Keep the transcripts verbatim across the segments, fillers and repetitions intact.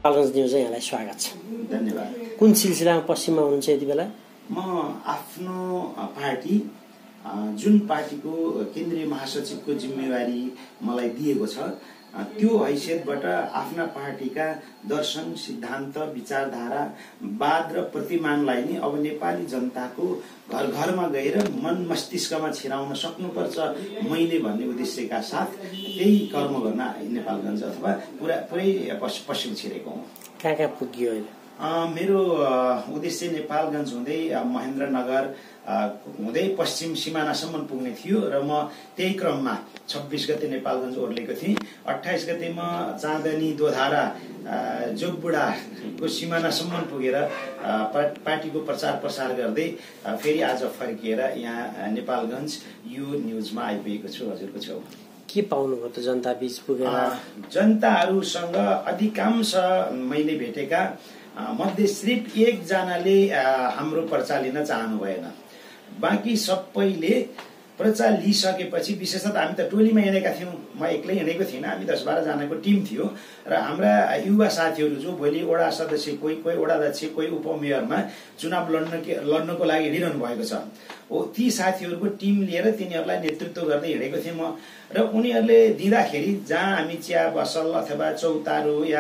पालगञ्ज news यहाँलाई स्वागत छ। धन्यवाद। कुन सिलसिलामा पश्चिममा हुनुहुन्छ यति बेला? म आफ्नो पार्टी जुन पार्टीको केन्द्रीय महासचिवको जिम्मेवारी मलाई दिएको छ त्यो हैसियतबाट आफ्ना पार्टीका दर्शन, सिद्धान्त, विचारधारा, वाद र प्रतिमानलाई नै अब नेपाली जनताको घर घरमा गएर मन मस्तिष्कमा छिराउन सक्नुपर्छ मैले भन्ने उद्देश्यका साथ त्यही कर्म गर्न नेपालगञ्ज अथवा पुरा पुरै पश्चिम छिरेको हुँ। कहाँ कहाँ पुग्यो अहिले? मेरो उद्देश्य नेपालगञ्ज हुँदै महेन्द्रनगर हुँदै पश्चिम सिमानासम्म पुग्ने थियो र म त्यही क्रममा छब्बीस गते नेपालगञ्ज ओर्लेको थिएँ। अट्ठाइस गते म चाँदनी, दोधारा, जोगबुढाको सिमानासम्म पुगेर पार्टीको प्रचार प्रसार गर्दै फेरि आज फर्किएर यहाँ नेपालगञ्ज यो न्युजमा आइपुगेको छु हजुरको छेउ। के पाउनुभयो त जनता बीच पुगेर? जनताहरूसँग अधिकांश मैले भेटेका मध्ये सिर्फ एकजनाले हाम्रो पर्चा लिन चाहनु भएन। बाँकी सबैले पर्चा लिइसकेपछि, विशेषतः हामी त टोलीमा हिँडेका थियौँ, म एक्लै हिँडेको थिइनँ, हामी दस बाह्र जनाको टिम थियो र हाम्रा युवा साथीहरू जो भोलि वडा सदस्य, कोही कोही वडा अध्यक्ष, कोही उपमेयरमा चुनाव लड्न लड्नको लागि हिँडिरहनु भएको छ, हो ती साथीहरूको टिम लिएर तिनीहरूलाई नेतृत्व गर्दै हिँडेको थिएँ म। र उनीहरूले दिँदाखेरि जहाँ हामी चिया बसल अथवा चौतारो या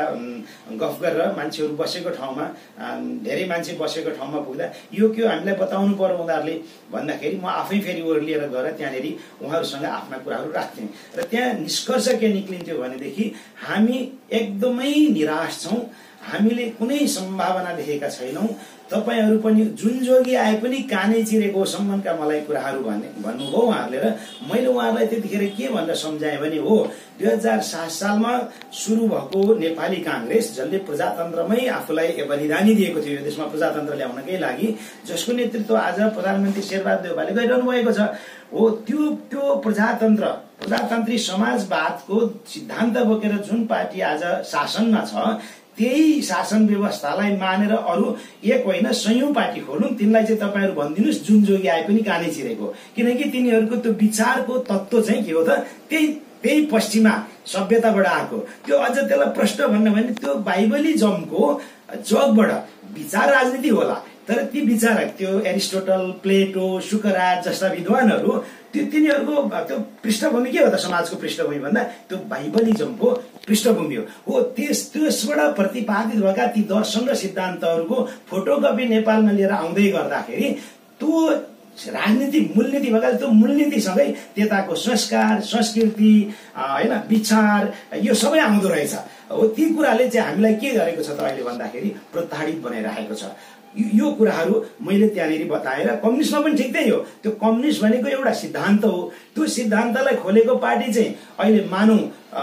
गफ गरेर मान्छेहरू बसेको ठाउँमा, धेरै मान्छे बसेको ठाउँमा पुग्दा यो के हामीलाई बताउनु पर्यो उनीहरूले भन्दाखेरि म आफै फेरि ओर्लिएर गएर त्यहाँनिर उहाँहरूसँग आफ्ना कुराहरू राख्थेँ र त्यहाँ निष्कर्ष के निक्लिन्थ्यो भनेदेखि हामी एकदमै निराश छौँ, हामीले कुनै सम्भावना देखेका छैनौँ, तपाईहरू पनि जुन जोगी आए पनि कानै चिरेको सम्मका मलाई कुराहरू भन्ने भन्नुभयो उहाँहरूले। र मैले उहाँहरूलाई त्यतिखेर के भनेर सम्झाएँ भने हो दुई हजार सात सालमा सुरु भएको नेपाली कांग्रेस, जसले प्रजातन्त्रमै आफूलाई बलिदानी दिएको थियो यो देशमा प्रजातन्त्र ल्याउनकै लागि, जसको नेतृत्व आज प्रधानमन्त्री शेरबहादुर देउवाले गरिरहनु भएको छ, हो त्यो त्यो प्रजातन्त्र प्रजातान्त्रिक समाजवादको सिद्धान्त बोकेर जुन पार्टी आज शासनमा छ त्यही शासन व्यवस्थालाई मानेर अरू एक होइन सयौं पार्टी खोलुन्, तिनलाई चाहिँ तपाईहरू भनिदिनुहोस् जुन जोगी आए पनि कानै चिरेको, किनकि तिनीहरूको त्यो विचारको तत्त्व चाहिँ के हो त त्यही त्यही पश्चिमा सभ्यताबाट आएको। त्यो अझ त्यसलाई प्रश्न भन्न भने त्यो बाइबली जमको जगबाट विचार राजनीति होला, तर ती विचारक त्यो एरिस्टोटल, प्लेटो, सुकरात जस्ता विद्वानहरू त्यो तिनीहरूको त्यो पृष्ठभूमि के हो त समाजको पृष्ठभूमि भन्दा त्यो बाइबलिजमको पृष्ठभूमि हो। हो त्यस त्यसबाट प्रतिपादित भएका ती दर्शन र सिद्धान्तहरूको फोटोकपी नेपालमा लिएर आउँदै गर्दाखेरि त्यो राजनीतिक मूलनीति भएका त्यो मूलनीतिसँगै त्यताको संस्कार, संस्कृति, होइन विचार यो सबै आउँदो रहेछ। हो ती कुराले चाहिँ हामीलाई के गरेको छ त अहिले भन्दाखेरि प्रताडित बनाइरहेको छ। यो कुराहरू मैले त्यहाँनिर बताएर कम्युनिस्टमा पनि ठिक त्यही हो, त्यो कम्युनिस्ट भनेको एउटा सिद्धान्त हो, त्यो सिद्धान्तलाई खोलेको पार्टी चाहिँ अहिले मानौँ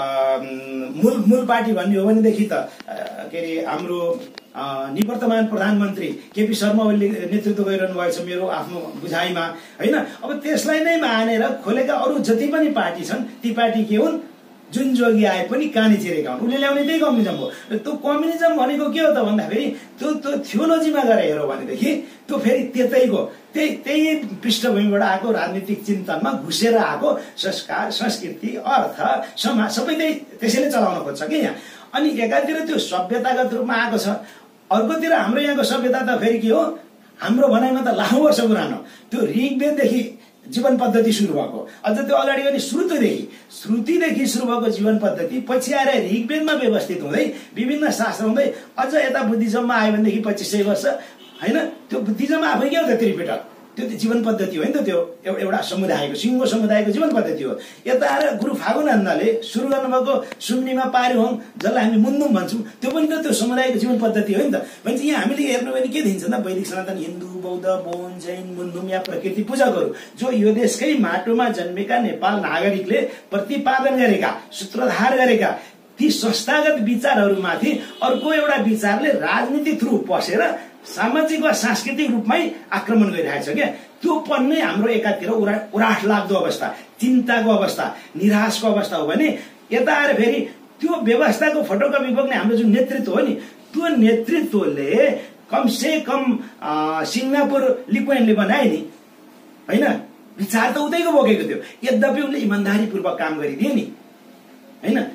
मूल मूल पार्टी भन्ने हो भनेदेखि त के अरे हाम्रो निवर्तमान प्रधानमन्त्री केपी शर्मा ओलीले नेतृत्व गरिरहनु भएको छ मेरो आफ्नो बुझाइमा, होइन। अब त्यसलाई नै मानेर खोलेका अरू जति पनि पार्टी छन् ती पार्टी के हुन्, जुन जोगी आए पनि कानै चिरेका हुन्, उसले ल्याउने त्यही कम्युनिजम हो। र त्यो कम्युनिजम भनेको के हो त भन्दाखेरि त्यो त्यो थियोलोजीमा गएर हेरौँ भनेदेखि त्यो फेरि त्यतैको त्यही त्यही पृष्ठभूमिबाट आएको राजनीतिक चिन्तनमा घुसेर आएको संस्कार, संस्कृति, अर्थ, समाज सबै त्यही त्यसैले चलाउन खोज्छ कि यहाँ। अनि एकातिर त्यो सभ्यतागत रूपमा आएको छ, अर्कोतिर हाम्रो यहाँको सभ्यता त फेरि के हो, हाम्रो भनाइमा त लाखौं वर्ष पुरानो त्यो ऋग्वेददेखि जीवन पद्धति सुरु भएको, अझ त्यो अगाडि पनि श्रुतिदेखि श्रुतिदेखि सुरु भएको जीवन पद्धति पछि आएर ऋग्वेदमा व्यवस्थित हुँदै विभिन्न शास्त्र हुँदै अझ यता बुद्धिज्ममा आयो भनेदेखि पच्चिस सय वर्ष, होइन। त्यो बुद्धिज्म आफै के हो त त्रिपिटक, त्यो त जीवन पद्धति हो नि त, त्यो एउटा समुदायको सिङ्गो समुदायको जीवन पद्धति हो। यता आएर गुरु फागुनन्दले सुरु गर्नुभएको सुम्निमा पारिहोङ, जसलाई हामी मुन्दुम भन्छौँ, त्यो पनि त त्यो समुदायको जीवन पद्धति हो नि त। भनेपछि यहाँ हामीले हेर्नु भने के दिन्छ त वैदिक सनातन हिन्दू, बौद्ध, बौन, जैन, मुन्दुम या प्रकृति पूजकहरू जो यो देशकै माटोमा जन्मेका नेपाल नागरिकले प्रतिपादन गरेका, सूत्रधार गरेका ती संस्थागत विचारहरूमाथि अर्को एउटा विचारले राजनीति थ्रु पसेर सामाजिक वा सांस्कृतिक रूपमै आक्रमण गरिरहेको छ क्या। त्यो पनि हाम्रो एकातिर उरा उराठ लाग्दो अवस्था, चिन्ताको अवस्था, निराशको अवस्था हो भने यता आएर फेरि त्यो व्यवस्थाको फोटोकपी बोक्ने हाम्रो जुन नेतृत्व हो नि, त्यो नेतृत्वले कम से कम सिङ्गापुर लिक्वेनले बनाए नि, होइन, विचार त उतैको बोकेको थियो, यद्यपि उसले इमान्दारीपूर्वक काम गरिदिए नि, होइन। त्यसरी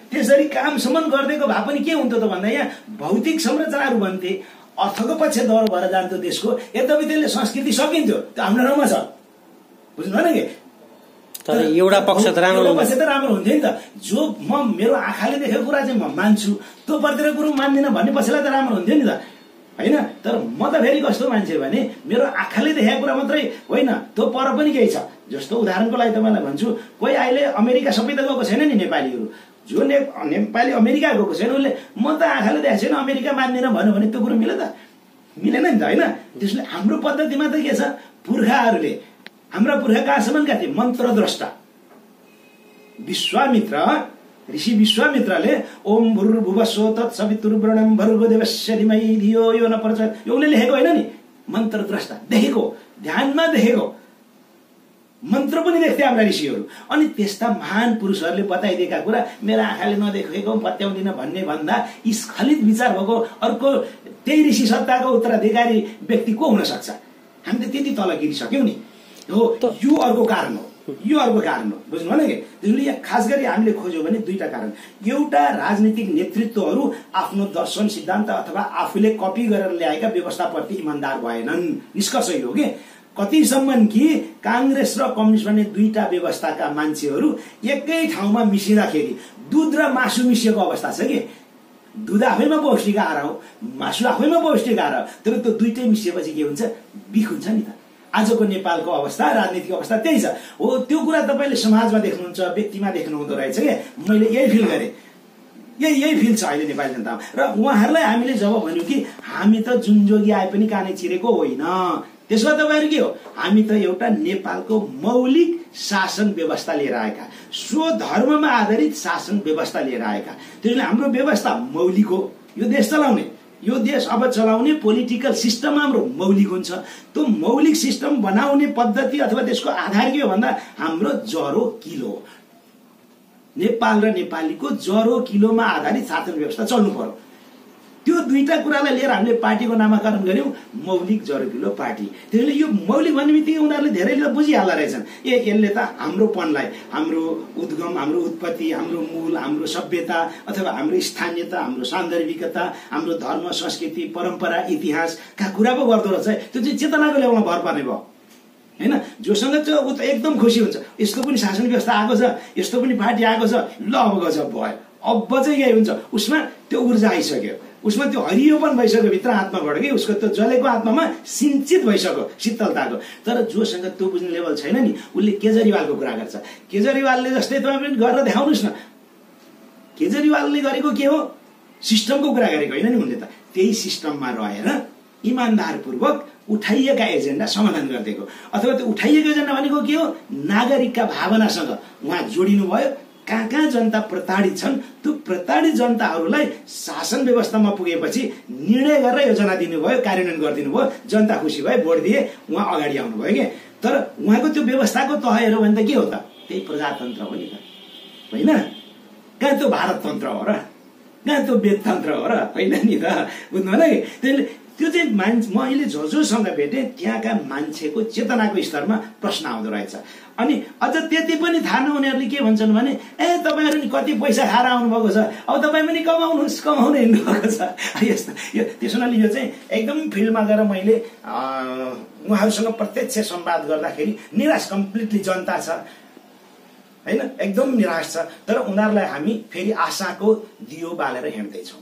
कामसम्म गरिदिएको भए पनि के हुन्थ्यो त भन्दा यहाँ भौतिक संरचनाहरू भन्थे, अर्थको पक्ष दौर भएर जान्थ्यो देशको, यद्यपि त्यसले संस्कृति सकिन्थ्यो, त्यो हाम्रो ठाउँमा छ, बुझ्नु भएन कि? तर एउटा पक्ष त राम्रो पक्ष त राम्रो हुन्थ्यो नि त। जो म मेरो आँखाले देखेको कुरा चाहिँ म मान्छु, त्यो प्रतिको कुरो मान्दिनँ भन्ने पक्षलाई त राम्रो हुन्थ्यो नि त, होइन? तर म त फेरि कस्तो मान्छे भने मेरो आँखाले देखेको कुरा मात्रै होइन, त्यो पर पनि केही छ। जस्तो उदाहरणको लागि तपाईँलाई भन्छु, कोही अहिले अमेरिका सबै त गएको छैन नि नेपालीहरू, जो ने नेपाली अमेरिका गएको छैन उसले म त आँखाले देखेको छैन अमेरिका मान्दिनँ भन्यो भने त्यो कुरो मिल्यो त? मिलेन नि त, होइन? त्यसले हाम्रो पद्धतिमा त के छ, पुर्खाहरूले हाम्रा पुर्खा कहाँसम्मका थिए, मन्त्रद्रष्टा विश्वामित्र ऋषि विश्वामित्रले ओम भूर्भुवस्सुः तत्सवितुर्वरेण्यं भर्गो देवस्य धीमहि धियो यो न प्रचोदयात्, यो उसले लेखेको होइन नि, मन्त्रद्रष्टा, देखेको, ध्यानमा देखेको, मन्त्र पनि देख्थे हाम्रा ऋषिहरू। अनि त्यस्ता महान पुरुषहरूले बताइदिएका कुरा मेरा आँखाले नदेखेको पत्याउँदिन भन्ने भन्दा स्खलित विचार भएको अर्को त्यही ऋषि सत्ताको उत्तराधिकारी व्यक्ति को हुन सक्छ? हामीले त्यति तल गिरिसक्यौँ नि, हो। यो अर्को कारण हो, यो अर्को कारण हो, बुझ्नु भएन कि? त्यसले यहाँ खास गरी हामीले खोज्यौँ भने दुईटा कारण। एउटा, राजनीतिक नेतृत्वहरू आफ्नो दर्शन सिद्धान्त अथवा आफूले कपी गरेर ल्याएका व्यवस्थाप्रति इमान्दार भएनन्, निष्कर्ष यो हो कि कतिसम्म कि कांग्रेस र कम्युनिस्ट भन्ने दुईटा व्यवस्थाका मान्छेहरू एकै ठाउँमा मिसिँदाखेरि दुध र मासु मिसिएको अवस्था छ कि। दुध आफैमा पौष्टिक आहार हो, मासु आफैमा पौष्टिक आहार हो, तर त्यो दुईटै मिसिएपछि के हुन्छ, बिख हुन्छ नि त। आजको नेपालको अवस्था, राजनीतिक अवस्था त्यही छ। हो, त्यो कुरा तपाईँले समाजमा देख्नुहुन्छ, व्यक्तिमा देख्नुहुँदो रहेछ कि मैले यही फिल गरेँ, यही यही फिल छ अहिले नेपाली जनतामा। र उहाँहरूलाई हामीले जब भन्यौँ कि हामी त जुन जोगी आए पनि कानै चिरेको होइन, त्यसमा तपाईँहरू के हो, हामी त एउटा नेपालको मौलिक शासन व्यवस्था लिएर आएका, स्वधर्ममा आधारित शासन व्यवस्था लिएर आएका। त्यसैले हाम्रो व्यवस्था मौलिक हो, यो देश चलाउने, यो देश अब चलाउने पोलिटिकल सिस्टम हाम्रो मौलिक हुन्छ। त्यो मौलिक सिस्टम बनाउने पद्धति अथवा त्यसको आधार के हो भन्दा हाम्रो जरो किलो, नेपाल र नेपालीको जरो किलोमा आधारित शासन व्यवस्था चल्नु पर्यो। त्यो दुईटा कुरालाई लिएर हामीले पार्टीको नामाकरण गर्यौं मौलिक जरो किलो पार्टी। त्यसैले यो मौलिक भन्ने बित्तिकै उनीहरूले धेरैले बुझिहाल्दा रहेछन्, ए यसले त हाम्रोपनलाई, हाम्रो उद्गम, हाम्रो उत्पत्ति, हाम्रो मूल, हाम्रो सभ्यता अथवा हाम्रो स्थानीयता, हाम्रो सान्दर्भिकता, हाम्रो धर्म, संस्कृति, परम्परा, इतिहासका कुरा पो गर्दो रहेछ। त्यो चाहिँ चेतनाको लेभलमा भर पर्ने भयो, हैन? जोसँग चाहिँ उ त एकदम खुसी हुन्छ, यस्तो पनि शासन व्यवस्था आएको छ, यस्तो पनि पार्टी आएको छ, ल अब गजब भयो, अब चाहिँ के हुन्छ, उसमा त्यो ऊर्जा आइसक्यो, उसमा त्यो हरियोपन भइसक्यो भित्र आत्माबाट कि उसको त्यो जलेको आत्मामा सिंचित भइसक्यो शीतलताको। तर जोसँग त्यो बुझ्ने लेभल छैन नि, उसले केजरीवालको कुरा गर्छ। केजरीवालले जस्तै तपाईँ पनि गरेर देखाउनुहोस् न, केजरीवालले गरेको के हो, सिस्टमको कुरा गरेको होइन नि उनले त। त्यही सिस्टममा रहेर इमान्दारपूर्वक उठाइएका एजेन्डा समाधान गरिदिएको, अथवा त्यो उठाइएको एजेन्डा भनेको के हो, नागरिकका भावनासँग उहाँ जोडिनु भयो। कहाँ कहाँ जनता प्रताडित छन्, त्यो प्रताडित जनताहरूलाई शासन व्यवस्थामा पुगेपछि निर्णय गरेर योजना दिनुभयो, कार्यान्वयन गरिदिनु भयो, जनता खुसी भए, भोट दिए, उहाँ अगाडि आउनुभयो के। तर उहाँको त्यो व्यवस्थाको तह हेऱ्यो भने त के हो त, त्यही प्रजातन्त्र हो नि त, होइन? कहाँ त्यो भारततन्त्र हो र, कहाँ त्यो वेदतन्त्र हो र, होइन नि त, बुझ्नु भएन कि? त्यसले त्यो चाहिँ मान्छे, म अहिले जो जोसँग भेटेँ त्यहाँका मान्छेको चेतनाको स्तरमा प्रश्न आउँदो रहेछ। अनि अझ त्यति पनि थाहा नहुनेहरूले के भन्छन् भने, ए तपाईँहरू नि कति पैसा खाएर आउनुभएको छ, अब तपाईँ पनि कमाउनुहोस्, कमाउनु हिँड्नु भएको छ, यस्तो। यो त्यसो हुनाले यो चाहिँ एकदम फिल्डमा गएर मैले उहाँहरूसँग प्रत्यक्ष संवाद गर्दाखेरि निराश, कम्प्लिटली जनता छ, होइन? एकदम निराश छ। तर उनीहरूलाई हामी फेरि आशाको दियो बालेर हिँड्दैछौँ।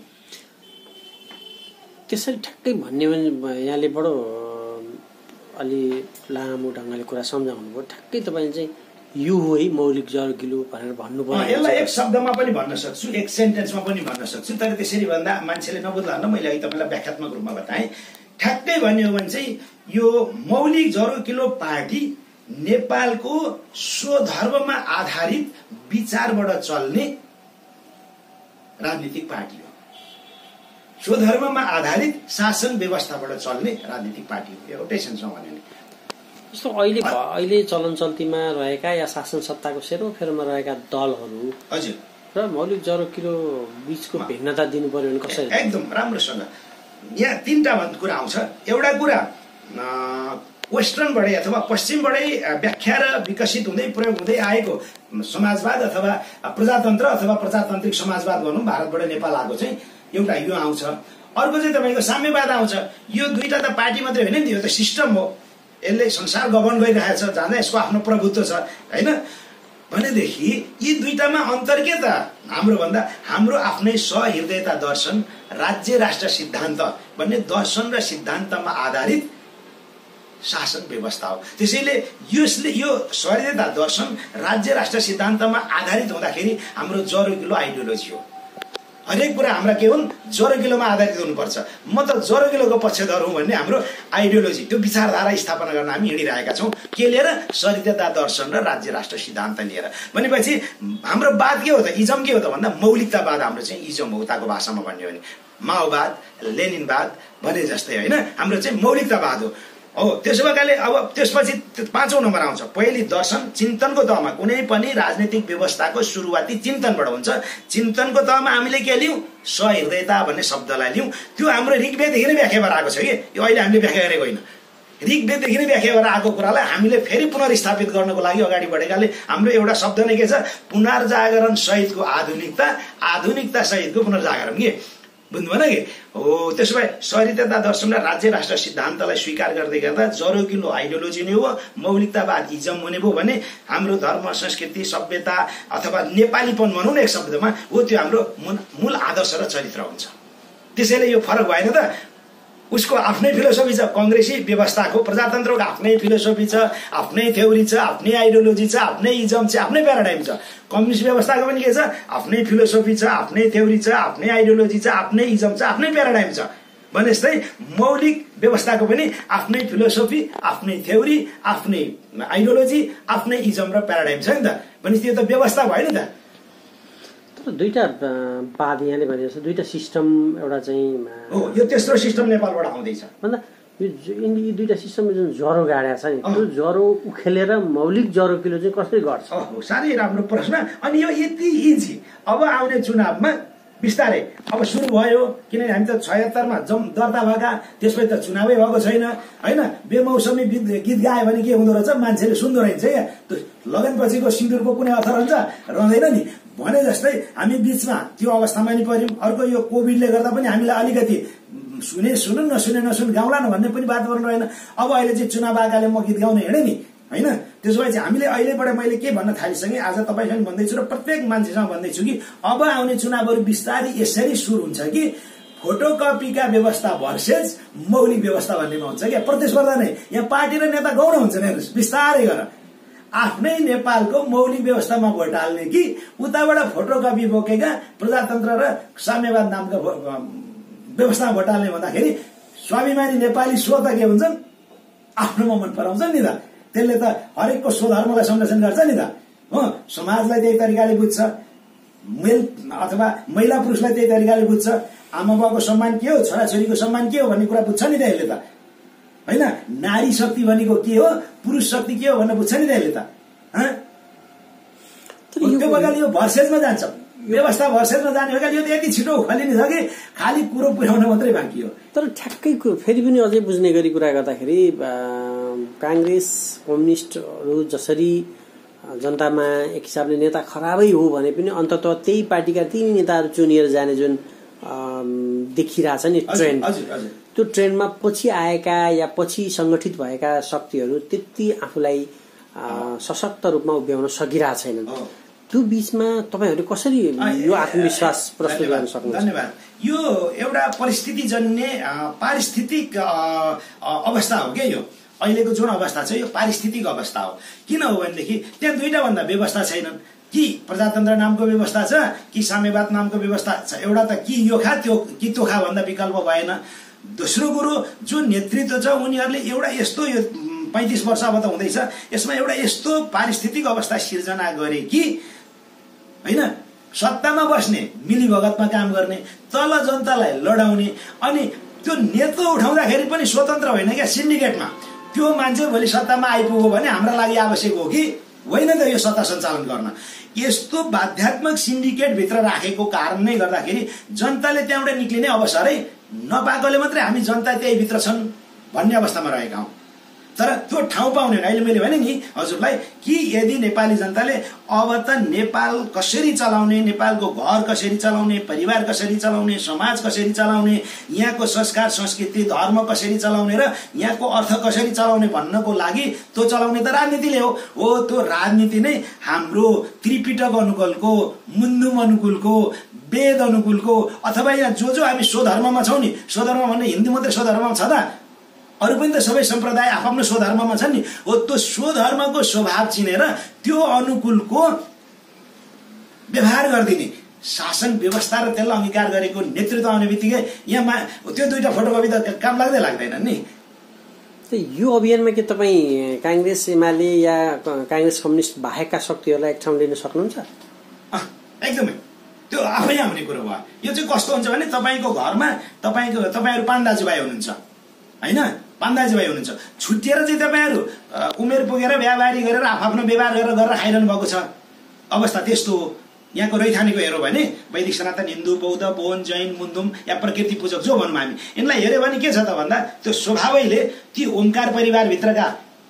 त्यसरी ठ्याक्कै भन्ने भने यहाँले बडो अलि लामो ढङ्गले कुरा सम्झाउनु भयो। ठ्याक्कै तपाईले चाहिँ यो हो है मौलिक जरो किलो भनेर भन्नुभयो। यसलाई एक शब्दमा पनि भन्न सक्छु, एक सेन्टेन्समा पनि भन्न सक्छु, तर त्यसरी भन्दा मान्छेले नबुझ्ला न, मैले अहिले तपाईँलाई व्याख्यात्मक रूपमा बताएँ। ठ्याक्कै भन्यो भने चाहिँ यो मौलिक जरो किलो पार्टी नेपालको स्वधर्ममा आधारित विचारबाट चल्ने राजनीतिक पार्टी हो, स्वधर्ममा आधारित शासन व्यवस्थाबाट चल्ने राजनीतिक पार्टी हो, एउटै सेन्समा भन्यो भने। जस्तो अहिले अहिले चलन चल्तीमा रहेका या शासन सत्ताको सेरोफेरोमा रहेका दलहरू हजुर र मौलिक जरो किलो बीचको भिन्नता दिनु पर्यो भने कसरी? एकदम राम्रोसँग यहाँ तीनटा कुरा आउँछ। एउटा कुरा वेस्टर्नबाटै अथवा पश्चिमबाटै व्याख्या र विकसित हुँदै प्रयोग हुँदै आएको समाजवाद अथवा प्रजातन्त्र अथवा प्रजातान्त्रिक समाजवाद भनौँ भारतबाट नेपाल आएको चाहिँ एउटा यो आउँछ। अर्को चाहिँ तपाईँको साम्यवाद आउँछ। यो दुईटा त पार्टी मात्रै होइन नि, यो त सिस्टम हो, यसले संसार गभर्न गरिरहेछ, जाँदा यसको आफ्नो प्रभुत्व छ होइन। भनेदेखि यी दुईटामा अन्तर के त हाम्रो भन्दा हाम्रो आफ्नै सहृदयता दर्शन, राज्य राष्ट्र सिद्धान्त भन्ने दर्शन र सिद्धान्तमा आधारित शासन व्यवस्था हो। त्यसैले यसले यो सहृदयता दर्शन राज्य राष्ट्र सिद्धान्तमा आधारित हुँदाखेरि हाम्रो जरोगिलो आइडियोलोजी हो। हरेक कुरा हाम्रा के हुन्, जरोगिलोमा आधारित हुनुपर्छ। म त जरोगिलोको पक्षधर हुँ भन्ने हाम्रो आइडियोलोजी, त्यो विचारधारा स्थापना गर्न हामी हिँडिरहेका छौँ। के लिएर? सहृदयता दर्शन र राज्य राष्ट्र सिद्धान्त लिएर। भनेपछि हाम्रो वाद के हो त? इजम के हो त भन्दा मौलिकतावाद हाम्रो चाहिँ इजम हो। उताको भाषामा भन्यो भने माओवाद, लेनिनवाद भने जस्तै होइन, हाम्रो चाहिँ मौलिकतावाद हो। हो त्यसो भएकाले अब त्यसपछि पाँचौं नम्बर आउँछ पहिली दर्शन। चिन्तनको तहमा कुनै पनि राजनीतिक व्यवस्थाको सुरुवाती चिन्तनबाट हुन्छ। चिन्तनको तहमा हामीले के लियौँ? सहृदयता भन्ने शब्दलाई लियौँ। त्यो हाम्रो ऋग्वेददेखि नै व्याख्या भएर आएको छ कि यो अहिले हामीले व्याख्या गरेको होइन। ऋग्वेददेखि नै व्याख्या भएर आएको कुरालाई हामीले फेरि पुनर्स्थापित गर्नको लागि अगाडि बढेकाले हाम्रो एउटा शब्द नै के छ? पुनर्जागरण सहितको आधुनिकता, आधुनिकता सहितको पुनर्जागरण के बुझ्नुभएन कि हो। त्यसो भए सहृदयता दर्शन र राज्य राष्ट्र सिद्धान्तलाई स्वीकार गर्दै गर्दा जरोगिलो आइडियोलोजी नै हो, मौलिकतावाद इजम हुने भयो भने हाम्रो धर्म, संस्कृति, सभ्यता अथवा नेपालीपन भनौँ न एक शब्दमा हो, त्यो हाम्रो मूल आदर्श र चरित्र हुन्छ। त्यसैले यो फरक भएन त? उसको आफ्नै फिलोसफी छ, कङ्ग्रेसी व्यवस्थाको प्रजातन्त्रको आफ्नै फिलोसफी छ, आफ्नै थ्योरी छ, आफ्नै आइडियोलोजी छ, आफ्नै इजम छ, आफ्नै प्याराडाइम छ। कम्युनिस्ट व्यवस्थाको पनि के छ? आफ्नै फिलोसफी छ, आफ्नै थ्योरी छ, आफ्नै आइडियोलोजी छ, आफ्नै इजम छ, आफ्नै प्याराडाइम छ। भने जस्तै मौलिक व्यवस्थाको पनि आफ्नै फिलोसफी, आफ्नै थ्योरी, आफ्नै आइडियोलोजी, आफ्नै इजम र प्याराडाइम छ नि त। भने त्यो त व्यवस्था भयो नि त। दुईटा वाद यहाँले भने जस्तो दुईटा सिस्टम एउटा चाहिँ हो, यो तेस्रो सिस्टम नेपालबाट आउँदैछ भन्दा यो यी दुईटा सिस्टमले जुन ज्वरो गाडेको छ नि, त्यो ज्वरो उखेलेर मौलिक ज्वरो किलो चाहिँ कसरी गर्छ? हो, साह्रै राम्रो प्रश्न। अनि यो यति इजी। अब आउने चुनावमा बिस्तारै अब सुरु भयो, किनभने हामी त छयत्तरमा जम दर्ता भएका, त्यसपछि त चुनावै भएको छैन होइन। बेमौसमी गीत गायो भने के हुँदो रहेछ? मान्छेले सुन्दो रहेछ क्या। त्यो लगनपछिको सिन्दुरको कुनै अर्थ रहन्छ? रहँदैन नि। भने जस्तै हामी बिचमा त्यो अवस्थामा नि पर्यौँ। अर्को यो कोभिडले गर्दा पनि हामीलाई अलिकति सुने सुनु नसुने नसुन गाउँला न भन्ने पनि वातावरण रहेन। अब अहिले चाहिँ चुनाव आएकाले म गीत गाउने हिँडेँ नि होइन। त्यसो भए चाहिँ हामीले अहिलेबाट मैले के भन्न थालिसकेँ, आज तपाईँसँग भन्दैछु र प्रत्येक मान्छेसँग भन्दैछु कि अब आउने चुनावहरू बिस्तारै यसरी सुरु हुन्छ कि फोटोकपीका व्यवस्था भर्सेस मौलिक व्यवस्था भन्नेमा हुन्छ क्या। प्रतिस्पर्धा नै यहाँ पार्टी र नेता गौरव हुन्छ नि। हेर्नुहोस् बिस्तारै गर आफ्नै नेपालको मौलिक व्यवस्थामा भोट हाल्ने कि उताबाट फोटोकपी बोकेका प्रजातन्त्र र साम्यवाद नामका व्यवस्थामा भोट हाल्ने भन्दाखेरि स्वाभिमानी नेपाली स्व त के हुन्छन्? आफ्नोमा मन पराउँछन् नि त। त्यसले त हरेकको स्वधर्मलाई संरक्षण गर्छ नि त। हो, समाजलाई त्यही तरिकाले बुझ्छ, मेल अथवा महिला पुरुषलाई त्यही तरिकाले बुझ्छ। आमा बाबाको सम्मान के हो, छोराछोरीको सम्मान के हो भन्ने कुरा बुझ्छ नि त यसले त होइन। नारी शक्ति भनेको के हो, पुरुष शक्ति के हो भनेर बुझ्छ नि त यसले त। त्यो प्रकारले यो भर्सेजमा जान्छ, व्यवस्था भर्सेजमा जाने भएकाले यो त यति छिटो उखालिने छ कि खालि कुरो पुर्याउन मात्रै बाँकी हो। तर ठ्याक्कै फेरि पनि अझै बुझ्ने गरी कुरा गर्दाखेरि काङ्ग्रेस कम्युनिस्टहरू जसरी जनतामा एक हिसाबले नेता खराबै हो भने पनि अन्तत त्यही पार्टीका ती नेताहरू चुनिएर जाने जुन देखिरहेछ नि ट्रेन्ड, त्यो ट्रेन्डमा पछि आएका या पछि संगठित भएका शक्तिहरू त्यति आफूलाई सशक्त रूपमा उभ्याउन सकिरहेको छैनन्। त्यो बीचमा तपाईहरु कसरी यो आत्मविश्वास प्रस्तुत गर्न सक्नुहुन्छ? धन्यवाद। यो एउटा परिस्थितिजन्य पारिस्थितिक अवस्था हो के यो अहिलेको जुन अवस्था छ यो पारिस्थितिक अवस्था हो। किन हो भनेदेखि त्यहाँ दुईटा भन्दा व्यवस्था छैनन्। कि प्रजातन्त्र नामको व्यवस्था छ कि साम्यवाद नामको व्यवस्था छ। एउटा त कि यो खा त्यो कि त्यो खा भन्दा विकल्प भएन। दोस्रो कुरो जो नेतृत्व छ उनीहरूले एउटा यस्तो यो पैंतीस वर्ष अब त हुँदैछ यसमा एउटा यस्तो पारिस्थितिक अवस्था सिर्जना गरे कि हैन सत्तामा बस्ने मिलीभगतमा काम गर्ने तल जनतालाई लडाउने अनि त्यो नेतृत्व उठाउँदाखेरि पनि स्वतन्त्र होइन क्या सिन्डिकेटमा त्यो मान्छे भोलि सत्तामा आइपुग्यो भने हाम्रो लागि आवश्यक हो कि होइन त यो सत्ता सञ्चालन गर्न। यस्तो बाध्यात्मक सिन्डिकेट भित्र राखेको कारणले गर्दाखेरि जनताले त्यहाँबाट निक्लिने अवसरै नपाएकोले मात्रै हामी जनता त्यही भित्र छन् भन्ने अवस्थामा रहेका हौं। तर त्यो ठाउँ पाउने अहिले मैले भने नि हजुरलाई कि यदि नेपाली जनताले अब त नेपाल कसरी चलाउने, नेपालको घर कसरी चलाउने, परिवार कसरी चलाउने, समाज कसरी चलाउने, यहाँको संस्कार संस्कृति धर्म कसरी चलाउने र यहाँको अर्थ कसरी चलाउने भन्नको लागि त्यो चलाउने त राजनीतिले हो हो त्यो राजनीति नै हाम्रो त्रिपिटक अनुकूलको, मुन्दुम अनुकूलको, वेद अनुकूलको अथवा यहाँ जो जो हामी स्वधर्ममा छौँ नि, स्वधर्म भन्ने हिन्दू मात्रै स्वधर्ममा छ त, अरू पनि त सबै सम्प्रदाय आफ्नो स्वधर्ममा छन् नि, हो त्यो स्वधर्मको स्वभाव चिनेर त्यो अनुकूलको व्यवहार गरिदिने शासन व्यवस्था र त्यसलाई अंगीकार गरेको नेतृत्व आउने बित्तिकै यहाँ त्यो दुईटा फोटोकपी त काम लाग्दै लाग्दैन नि। यो अभियानमा के तपाईँ कांग्रेस एमाले या कांग्रेस कम्युनिस्ट बाहेकका शक्तिहरूलाई एक ठाउँ लिन सक्नुहुन्छ? एकदमै त्यो आफै आउने कुरो भयो। यो चाहिँ कस्तो हुन्छ भने तपाईँको घरमा तपाईँको तपाईँहरू पाँच दाजुभाइ हुनुहुन्छ होइन, पाँच दाजुभाइ हुनुहुन्छ, छुट्टिएर चाहिँ तपाईँहरू उमेर पुगेर व्यापारी गरेर आफ्नो व्यवहार गरेर गरेर खाइरहनु भएको छ, अवस्था त्यस्तो हो। यहाँको रैथानेको हेरौँ भने वैदिक सनातन हिन्दू बौद्ध बोन जैन मुन्दुम या प्रकृति पूजक जो भनौँ हामी, यिनलाई हेऱ्यो भने के छ त भन्दा त्यो स्वभावैले ती ओमकार परिवारभित्रका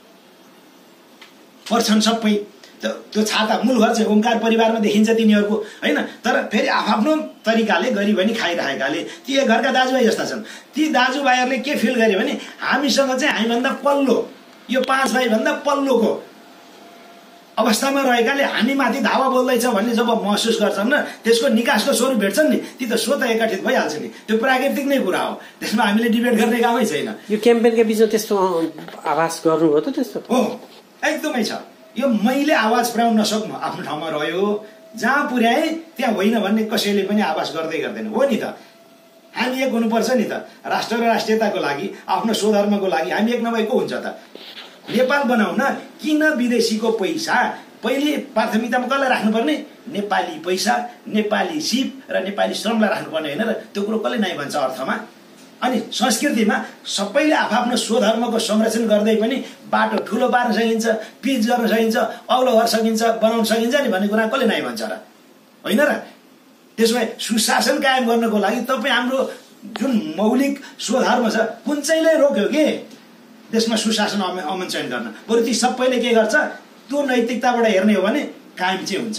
पर्छन् सबै, त्यो छाता मूल घर चाहिँ ओमकार परिवारमा देखिन्छ तिनीहरूको होइन। तर फेरि आफ्नो तरिकाले गरी भनी खाइरहेकाले ती एक घरका दाजुभाइ जस्ता छन्। ती दाजुभाइहरूले के फिल गरे भने हामीसँग चाहिँ हामीभन्दा पल्लो, यो पाँच भाइभन्दा पल्लोको अवस्थामा रहेकाले हामी माथि धावा बोल्दैछ भन्ने जब महसुस गर्छन् र त्यसको निकासको स्वरूप भेट्छन् नि, ती त स्वतः एकत्रित भइहाल्छ नि, त्यो प्राकृतिक नै कुरा हो, त्यसमा हामीले डिबेट गर्ने कामै छैन। यो क्याम्पेनका बिचमा त्यस्तो आभास गर्नुभयो त? त्यस्तो हो एकदमै छ। यो मैले आवाज पुर्याउन नसक्नु आफ्नो ठाउँमा रह्यो, जहाँ पुर्याएँ त्यहाँ होइन भन्ने कसैले पनि आवाज गर्दै गर्दैन हो नि त। हामी एक हुनुपर्छ नि त, राष्ट्र र राष्ट्रियताको लागि, आफ्नो स्वधर्मको लागि हामी एक नभएको हुन्छ त। नेपाल बनाउन किन विदेशीको पैसा पहिले प्राथमिकतामा कसलाई राख्नुपर्ने? नेपाली पैसा, नेपाली सिप र नेपाली श्रमलाई राख्नुपर्ने होइन र? त्यो कुरो कसले नै भन्छ अर्थमा? अनि संस्कृतिमा सबैले आफ्नो स्वधर्मको संरक्षण गर्दै पनि बाटो ठुलो पार्न सकिन्छ, पिच गर्न सकिन्छ, अग्लो गर्न सकिन्छ, बनाउन सकिन्छ नि भन्ने कुरा कसले नै भन्छ र? होइन र? त्यसमा सुशासन कायम गर्नको लागि तपाईँ हाम्रो जुन मौलिक स्वधर्म छ कुन चाहिँले रोक्यो के त्यसमा सुशासन अमन चयन गर्न, बरु ती सबैले के गर्छ त्यो नैतिकताबाट हेर्ने हो भने कायम चाहिँ हुन्छ।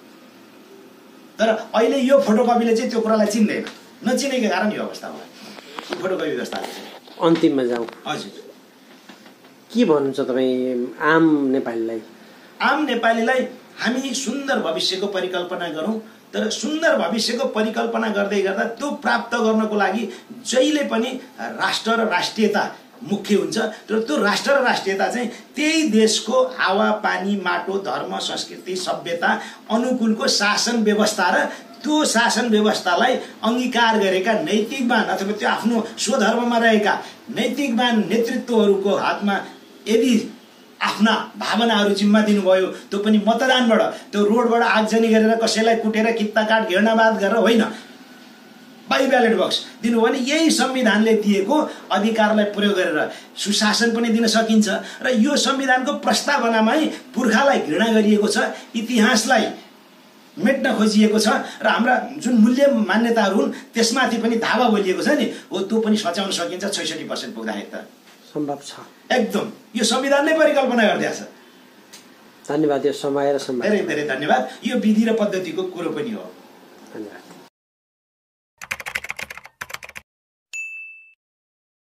तर अहिले यो फोटोकपीले चाहिँ त्यो कुरालाई चिन्दैन, नचिनेको कारण यो अवस्था भयो। फोटोकपी व्यवस्था अन्तिममा जाउँ। हजुर, के भन्नुहुन्छ तपाईँ आम नेपालीलाई? आम नेपालीलाई हामी सुन्दर भविष्यको परिकल्पना गरौँ, तर सुन्दर भविष्यको परिकल्पना गर्दै गर्दा त्यो प्राप्त गर्नको लागि जहिले पनि राष्ट्र र राष्ट्रियता मुख्य हुन्छ। तर त्यो राष्ट्र र राष्ट्रियता चाहिँ त्यही देशको हावापानी माटो धर्म संस्कृति सभ्यता अनुकूलको शासन व्यवस्था र त्यो शासन व्यवस्थालाई अंगीकार गरेका नैतिकवान अथवा त्यो आफ्नो स्वधर्ममा रहेका नैतिकवान नेतृत्वहरूको हातमा यदि आफ्ना भावनाहरू जिम्मा दिनुभयो, त्यो पनि मतदानबाट, त्यो रोडबाट आगजनी गरेर कसैलाई कुटेर कित्ताकाट घृणावाद गरेर होइन, बाई ब्यालेट बक्स दिनुभयो भने यही संविधानले दिएको अधिकारलाई प्रयोग गरेर सुशासन पनि दिन सकिन्छ। र यो संविधानको प्रस्तावनामै पुर्खालाई घृणा गरिएको छ, इतिहासलाई मेट्न खोजिएको छ र हाम्रा जुन मूल्य मान्यताहरू हुन् त्यसमाथि पनि धावा बोलिएको छ नि, हो त्यो पनि सच्याउन सकिन्छ। छैसठी पर्सेन्ट पुग्दाखेरि त सम्भव छ एकदम। यो संविधान नै परिकल्पना गरिदिएको छ। धन्यवाद। यो समय र समय धेरै धेरै धन्यवाद। यो विधि र पद्धतिको कुरो पनि हो। धन्यवाद।